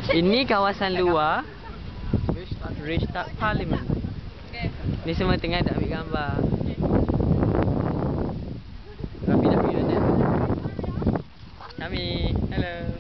Ini kawasan luar Reichstag Parliament. Ni semua tengah nak ambil gambar. Rapi dah pergi mana? Kami. Hello.